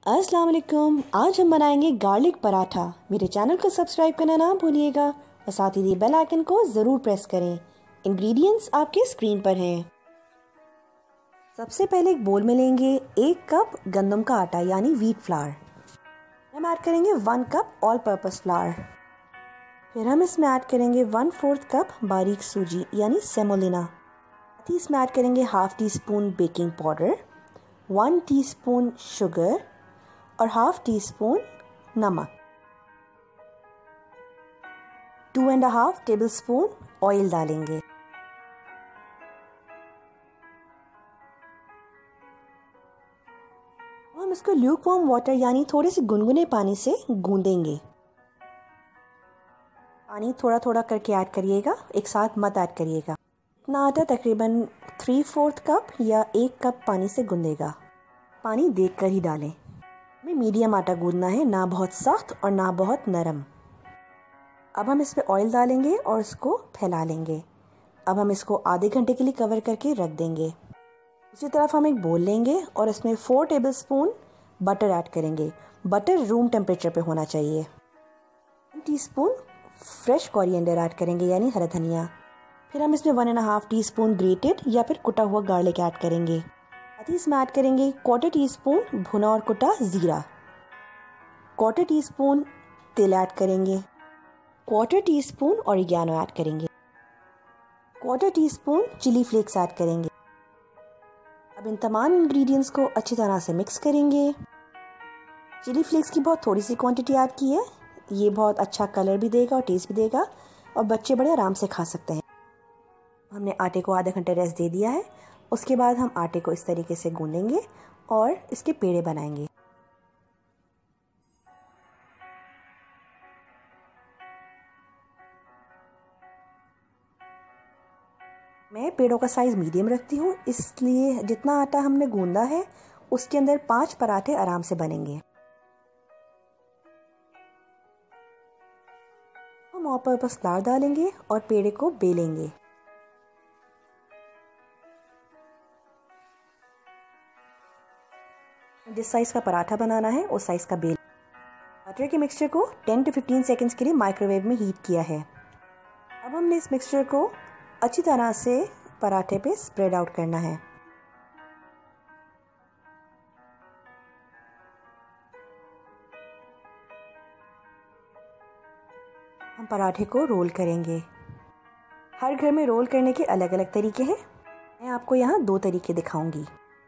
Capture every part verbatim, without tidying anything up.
अस्सलाम वालेकुम। आज हम बनाएंगे गार्लिक पराठा। मेरे चैनल को सब्सक्राइब करना ना भूलिएगा और साथ ही बेल आइकन को ज़रूर प्रेस करें। इंग्रेडिएंट्स आपके स्क्रीन पर हैं। सबसे पहले एक बोल में लेंगे एक कप गंदम का आटा यानी व्हीट फ्लावर। हम ऐड करेंगे one cup all purpose flour. फिर हम इसमें ऐड करेंगे वन फोर्थ कप बारीक सूजी यानी सेमोलिना। इसमें ऐड करेंगे half teaspoon baking powder, one teaspoon sugar और हाफ टी स्पून नमक। Two and half tablespoon oil डालेंगे। हम इसको ल्यूक वार्म वाटर यानी थोड़े से गुनगुने पानी से गूंदेंगे। पानी थोड़ा थोड़ा करके ऐड करिएगा, एक साथ मत ऐड करिएगा। इतना आटा तकरीबन थ्री फोर्थ कप या एक कप पानी से गूंदेगा। पानी देखकर ही डालें। हमें मीडियम आटा गूंदना है, ना बहुत सख्त और ना बहुत नरम। अब हम इस पे ऑयल डालेंगे और इसको फैला लेंगे। अब हम इसको आधे घंटे के लिए कवर करके रख देंगे। दूसरी तरफ हम एक बोल लेंगे और इसमें four tablespoon butter add करेंगे। बटर रूम टेम्परेचर पे होना चाहिए। One teaspoon fresh coriander add करेंगे यानी हरा धनिया। फिर हम इसमें one and half teaspoon grated या फिर कुटा हुआ गार्लिक ऐड करेंगे। साथ ही इसमें ऐड करेंगे क्वार्टर टी स्पून भुना और कुटा जीरा, क्वार्टर टी स्पून तिल ऐड करेंगे, quarter teaspoon oregano add करेंगे, quarter teaspoon chilli flakes add करेंगे। अब इन तमाम इंग्रेडिएंट्स को अच्छी तरह से मिक्स करेंगे। चिली फ्लेक्स की बहुत थोड़ी सी क्वांटिटी ऐड की है। ये बहुत अच्छा कलर भी देगा और टेस्ट भी देगा और बच्चे बड़े आराम से खा सकते हैं। हमने आटे को आधे घंटे रेस्ट दे दिया है। उसके बाद हम आटे को इस तरीके से गूंदेंगे और इसके पेड़े बनाएंगे। मैं पेड़ों का साइज़ मीडियम रखती हूँ, इसलिए जितना आटा हमने गूंदा है उसके अंदर पांच पराठे आराम से बनेंगे। हम ऑल पर्पस फ्लावर डालेंगे और पेड़े को बेलेंगे। जिस साइज़ का पराठा बनाना है उस साइज़ का बेल। बटर के मिक्सचर को टेन टू फिफ्टीन सेकेंड्स के लिए माइक्रोवेव में हीट किया है। अब हमने इस मिक्सचर को अच्छी तरह से पराठे पे स्प्रेड आउट करना है। हम पराठे को रोल करेंगे। हर घर में रोल करने के अलग अलग तरीके हैं। मैं आपको यहाँ दो तरीके दिखाऊंगी।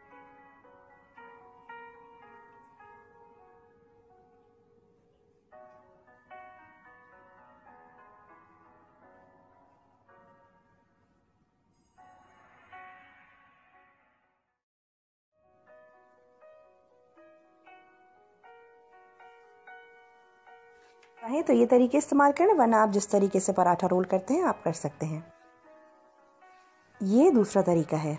चाहे तो ये तरीके इस्तेमाल करें, वरना आप जिस तरीके से पराठा रोल करते हैं आप कर सकते हैं। ये दूसरा तरीका है।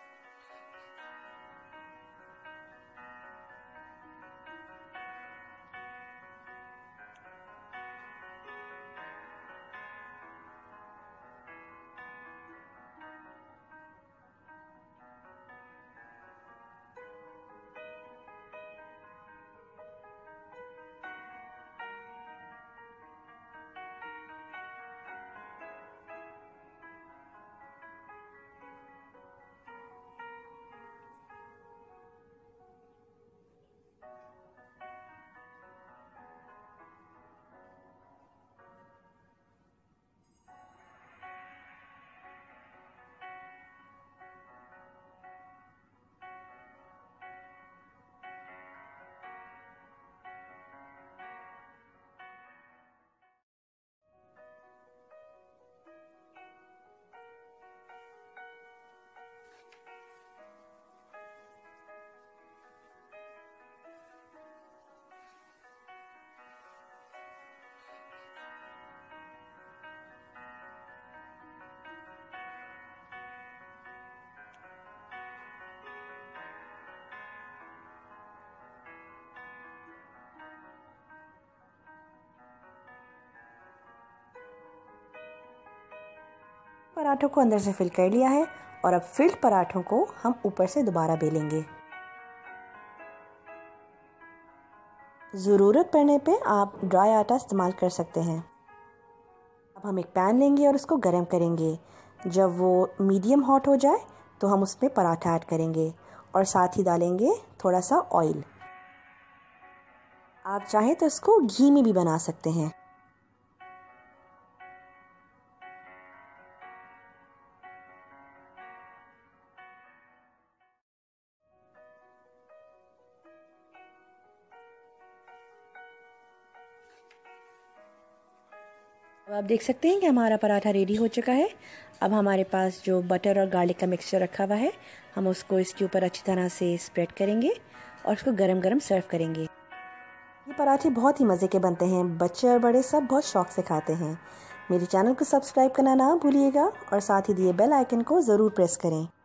पराठों को अंदर से फिल कर लिया है और अब फिल्ड पराठों को हम ऊपर से दोबारा बेलेंगे। ज़रूरत पड़ने पे आप ड्राई आटा इस्तेमाल कर सकते हैं। अब हम एक पैन लेंगे और उसको गर्म करेंगे। जब वो मीडियम हॉट हो जाए तो हम उसमें पराठा ऐड करेंगे और साथ ही डालेंगे थोड़ा सा ऑयल। आप चाहें तो इसको घी में भी बना सकते हैं। अब आप देख सकते हैं कि हमारा पराठा रेडी हो चुका है। अब हमारे पास जो बटर और गार्लिक का मिक्सचर रखा हुआ है, हम उसको इसके ऊपर अच्छी तरह से स्प्रेड करेंगे और उसको गरम गरम सर्व करेंगे। ये पराठे बहुत ही मज़े के बनते हैं, बच्चे और बड़े सब बहुत शौक से खाते हैं। मेरे चैनल को सब्सक्राइब करना ना भूलिएगा और साथ ही दिए बेल आइकन को ज़रूर प्रेस करें।